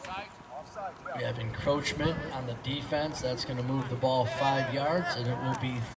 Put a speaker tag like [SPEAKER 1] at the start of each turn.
[SPEAKER 1] We have encroachment on the defense. That's going to move the ball 5 yards, and it will be